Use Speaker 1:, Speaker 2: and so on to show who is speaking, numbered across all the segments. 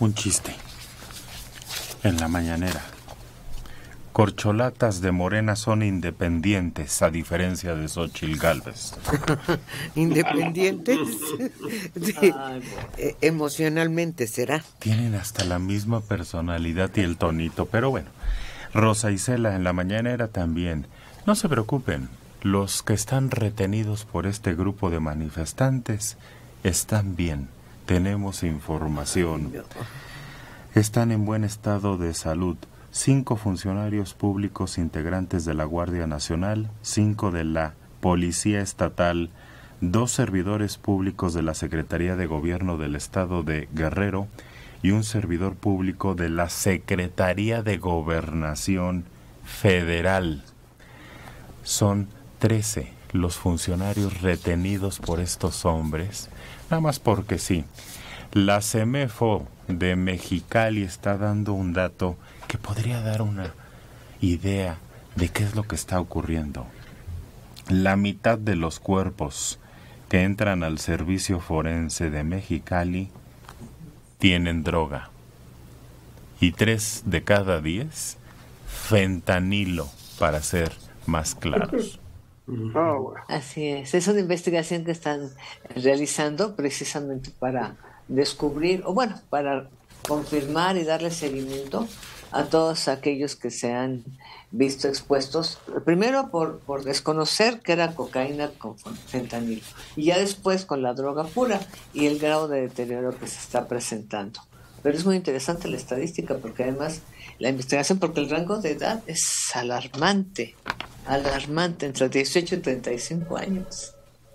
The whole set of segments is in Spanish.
Speaker 1: un chiste en la mañanera. Corcholatas de Morena son independientes, a diferencia de Xóchitl Gálvez.
Speaker 2: ¿Independientes? Sí. Emocionalmente, ¿será?
Speaker 1: Tienen hasta la misma personalidad y el tonito, pero bueno. Rosa Isela en la mañanera también. No se preocupen, los que están retenidos por este grupo de manifestantes están bien. Tenemos información. Están en buen estado de salud. 5 funcionarios públicos integrantes de la Guardia Nacional, 5 de la Policía Estatal, 2 servidores públicos de la Secretaría de Gobierno del Estado de Guerrero y un servidor público de la Secretaría de Gobernación Federal. Son 13 los funcionarios retenidos por estos hombres, nada más porque sí. La CEMEFO de Mexicali está dando un dato que podría dar una idea de qué es lo que está ocurriendo. La mitad de los cuerpos que entran al servicio forense de Mexicali tienen droga. Y 3 de cada 10, fentanilo, para ser más claros.
Speaker 3: Así es una investigación que están realizando precisamente para descubrir, o bueno, para confirmar y darle seguimiento a todos aquellos que se han visto expuestos, primero por desconocer que era cocaína con fentanilo, y ya después con la droga pura y el grado de deterioro que se está presentando. Pero es muy interesante la estadística, porque además la investigación, porque el rango de edad es alarmante, entre 18 y 35 años.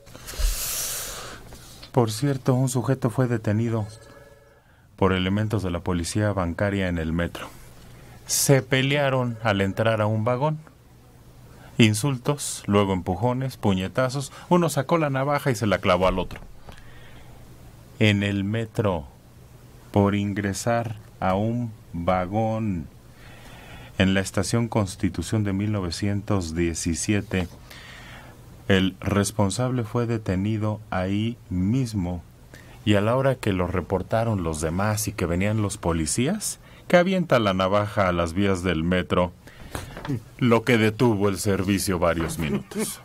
Speaker 1: Por cierto, un sujeto fue detenido por elementos de la policía bancaria en el metro. Se pelearon al entrar a un vagón. Insultos, luego empujones, puñetazos. Uno sacó la navaja y se la clavó al otro. En el metro, por ingresar a un vagón en la estación Constitución de 1917, el responsable fue detenido ahí mismo, y a la hora que lo reportaron los demás y que venían los policías, que avienta la navaja a las vías del metro, lo que detuvo el servicio varios minutos.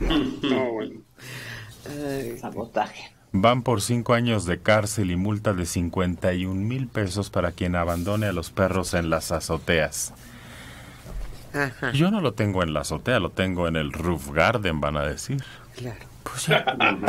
Speaker 3: Sabotaje.
Speaker 1: Van por 5 años de cárcel y multa de 51,000 pesos para quien abandone a los perros en las azoteas.
Speaker 2: Ajá.
Speaker 1: Yo no lo tengo en la azotea, lo tengo en el roof garden, van a decir.
Speaker 2: Claro.
Speaker 1: Pues ya.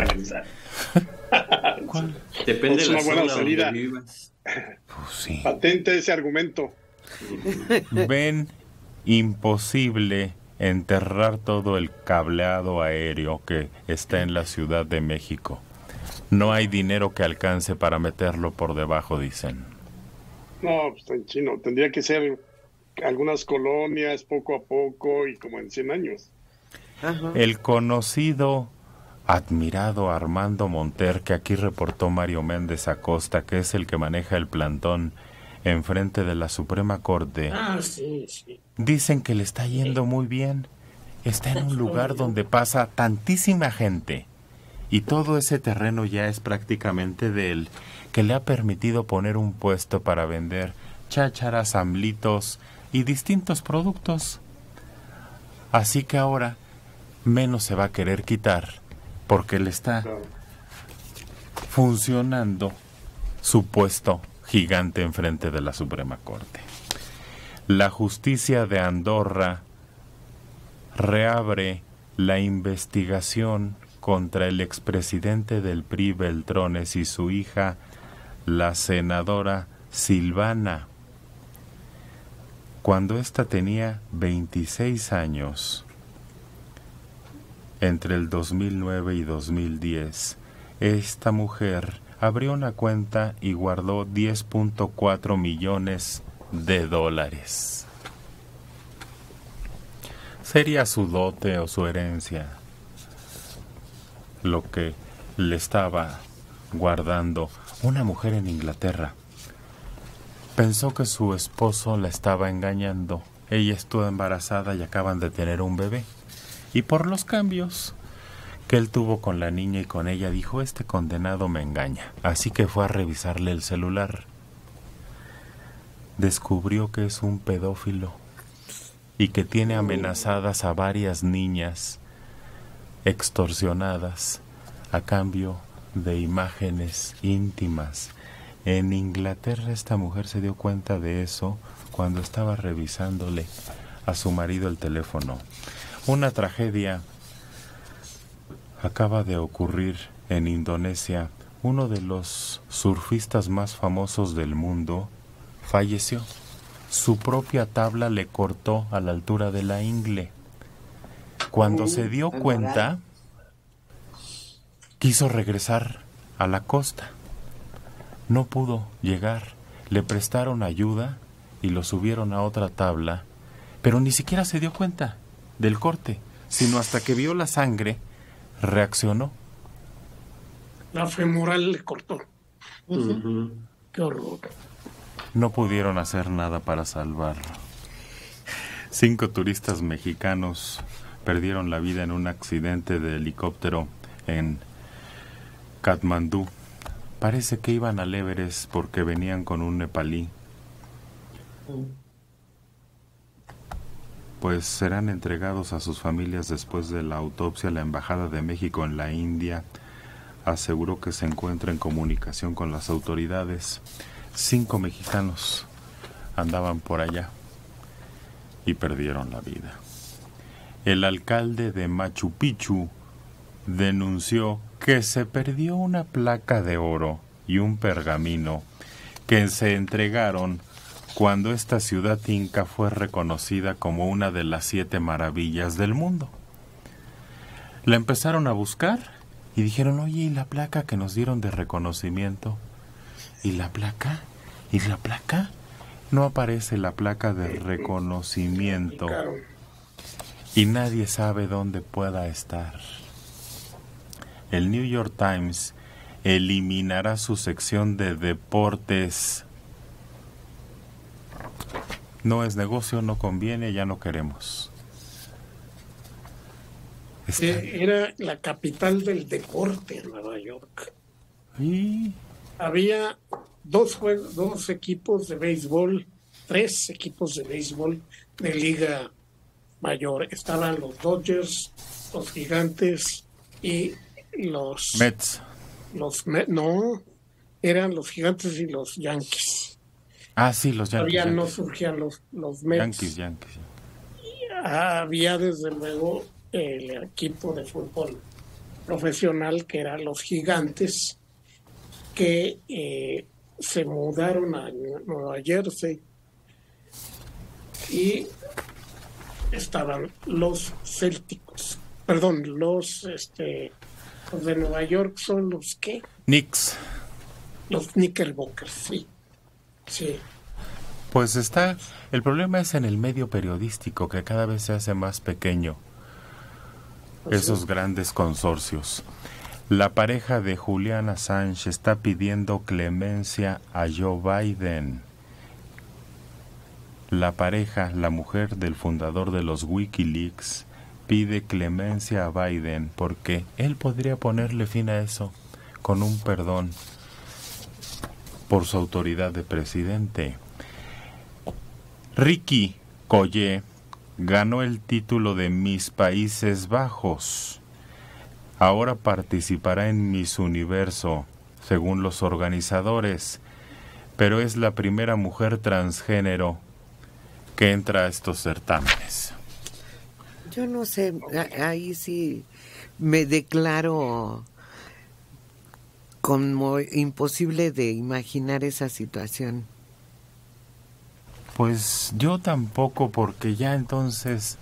Speaker 1: ¿Cuál?
Speaker 4: Depende
Speaker 5: Es
Speaker 4: de la
Speaker 5: una buena
Speaker 4: zona
Speaker 5: salida.
Speaker 4: donde vivas.
Speaker 1: Pues sí.
Speaker 5: Patente ese argumento.
Speaker 1: Ven imposible enterrar todo el cableado aéreo que está en la Ciudad de México. No hay dinero que alcance para meterlo por debajo, dicen.
Speaker 5: No, pues está en chino. Tendría que ser algunas colonias poco a poco y como en 100 años.
Speaker 2: Ajá.
Speaker 1: El conocido, admirado Armando Monter, que aquí reportó Mario Méndez Acosta, que es el que maneja el plantón enfrente de la Suprema Corte.
Speaker 4: Sí.
Speaker 1: Dicen que le está yendo muy bien. Está en un lugar donde pasa tantísima gente y todo ese terreno ya es prácticamente de él, que le ha permitido poner un puesto para vender chácharas, amblitos y distintos productos. Así que ahora menos se va a querer quitar, porque le está funcionando su puesto gigante enfrente de la Suprema Corte. La justicia de Andorra reabre la investigación contra el expresidente del PRI, Beltrones, y su hija, la senadora Silvana, cuando ésta tenía 26 años. Entre el 2009 y 2010, esta mujer abrió una cuenta y guardó $10.4 millones. Sería su dote o su herencia lo que le estaba guardando. Una mujer en Inglaterra pensó que su esposo la estaba engañando. Ella estuvo embarazada y acaban de tener un bebé. Y por los cambios que él tuvo con la niña y con ella, dijo: este condenado me engaña. Así que fue a revisarle el celular. descubrió que es un pedófilo y que tiene amenazadas a varias niñas extorsionadas a cambio de imágenes íntimas. En Inglaterra esta mujer se dio cuenta de eso cuando estaba revisándole a su marido el teléfono. Una tragedia acaba de ocurrir en Indonesia. Uno de los surfistas más famosos del mundo falleció. Su propia tabla le cortó a la altura de la ingle. Cuando se dio cuenta, quiso regresar a la costa. No pudo llegar. Le prestaron ayuda y lo subieron a otra tabla, pero ni siquiera se dio cuenta del corte, sino hasta que vio la sangre, reaccionó.
Speaker 4: La femoral le cortó. Qué horror.
Speaker 1: No pudieron hacer nada para salvarlo. 5 turistas mexicanos perdieron la vida en un accidente de helicóptero en Katmandú. Parece que iban al Everest porque venían con un nepalí. Pues serán entregados a sus familias después de la autopsia. La Embajada de México en la India aseguró que se encuentra en comunicación con las autoridades. 5 mexicanos andaban por allá y perdieron la vida. El alcalde de Machu Picchu denunció que se perdió una placa de oro y un pergamino que se entregaron cuando esta ciudad inca fue reconocida como una de las 7 maravillas del mundo. La empezaron a buscar y dijeron, oye, ¿y la placa que nos dieron de reconocimiento? ¿Y la placa? ¿Y la placa? No aparece la placa de reconocimiento y nadie sabe dónde pueda estar. El New York Times eliminará su sección de deportes. No es negocio, no conviene, ya no queremos.
Speaker 4: Era la capital del deporte, Nueva York.
Speaker 1: ¿Y?
Speaker 4: Había 2 equipos de béisbol, 3 equipos de béisbol de Liga Mayor. Estaban los Dodgers, los Gigantes y los
Speaker 1: Mets.
Speaker 4: No, eran los Gigantes y los Yankees.
Speaker 1: Ah, sí, los Yankees.
Speaker 4: Todavía no surgían los Mets.
Speaker 1: Yankees.
Speaker 4: Había desde luego el equipo de fútbol profesional que eran los Gigantes, que se mudaron a Nueva Jersey, y estaban los Celtics, los de Nueva York son los ¿qué?
Speaker 1: Knicks.
Speaker 4: Los Knickerbockers, sí.
Speaker 1: Pues el problema es en el medio periodístico, que cada vez se hace más pequeño. Esos grandes consorcios. La pareja de Julian Assange está pidiendo clemencia a Joe Biden. La pareja, la mujer del fundador de los Wikileaks, pide clemencia a Biden porque él podría ponerle fin a eso con un perdón por su autoridad de presidente. Ricky Collé ganó el título de Miss Países Bajos. Ahora participará en Miss Universo, según los organizadores, pero es la primera mujer transgénero que entra a estos certámenes.
Speaker 2: Yo no sé, ahí sí me declaro como imposible de imaginar esa situación.
Speaker 1: Pues yo tampoco, porque ya entonces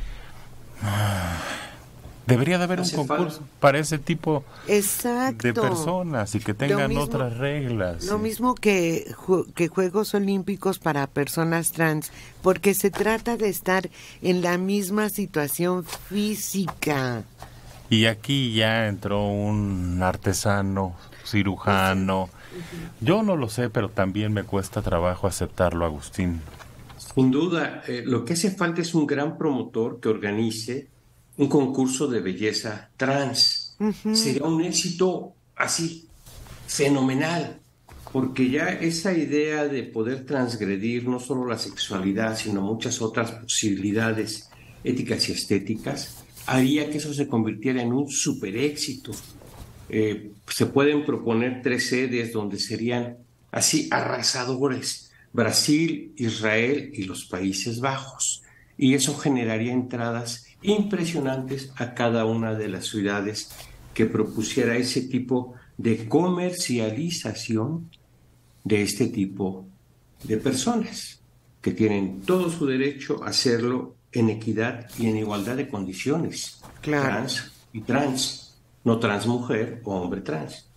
Speaker 1: debería de haber un concurso para ese tipo de personas y que tengan otras reglas.
Speaker 2: Lo mismo que Juegos Olímpicos para personas trans, porque se trata de estar en la misma situación física.
Speaker 1: Y aquí ya entró un artesano, cirujano. Yo no lo sé, pero también me cuesta trabajo aceptarlo, Agustín.
Speaker 6: Sin duda, lo que hace falta es un gran promotor que organice un concurso de belleza trans. Sería un éxito así, fenomenal. porque ya esa idea de poder transgredir no solo la sexualidad, sino muchas otras posibilidades éticas y estéticas, haría que eso se convirtiera en un super éxito. Se pueden proponer 3 sedes donde serían así arrasadores: Brasil, Israel y los Países Bajos. Y eso generaría entradas impresionantes a cada una de las ciudades que propusiera ese tipo de comercialización de este tipo de personas, que tienen todo su derecho a hacerlo en equidad y en igualdad de condiciones.
Speaker 2: Claro.
Speaker 6: Trans y trans, no trans mujer o hombre trans.